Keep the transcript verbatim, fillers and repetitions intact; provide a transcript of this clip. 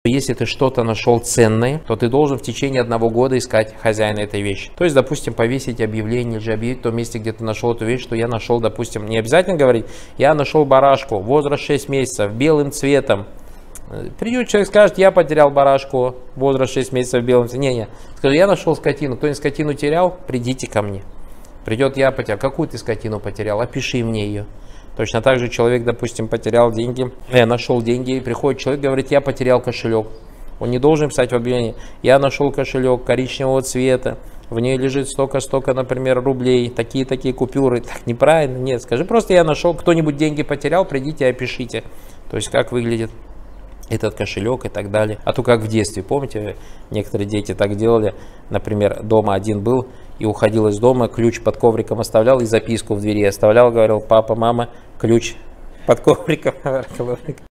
Если ты что-то нашел ценное, то ты должен в течение одного года искать хозяина этой вещи. То есть, допустим, повесить объявление, или объявить в том месте, где ты нашел эту вещь, что я нашел, допустим, не обязательно говорить, я нашел барашку, возраст шесть месяцев, белым цветом. Придет человек, скажет, я потерял барашку, возраст шесть месяцев, белым цветом. Не-не, скажи, я нашел скотину, кто-нибудь скотину терял, придите ко мне. Придет, я потерял, какую ты скотину потерял, опиши мне ее. Точно так же человек, допустим, потерял деньги, я нашел деньги, и приходит человек, говорит, я потерял кошелек. Он не должен писать в объявлении, я нашел кошелек коричневого цвета, в ней лежит столько-столько, например, рублей, такие-такие купюры. Так неправильно, нет, скажи просто, я нашел, кто-нибудь деньги потерял, придите и опишите. То есть, как выглядит этот кошелек и так далее. А то как в детстве, помните, некоторые дети так делали, например, дома один был и уходил из дома, ключ под ковриком оставлял и записку в двери оставлял, говорил, папа, мама, ключ под ковриком.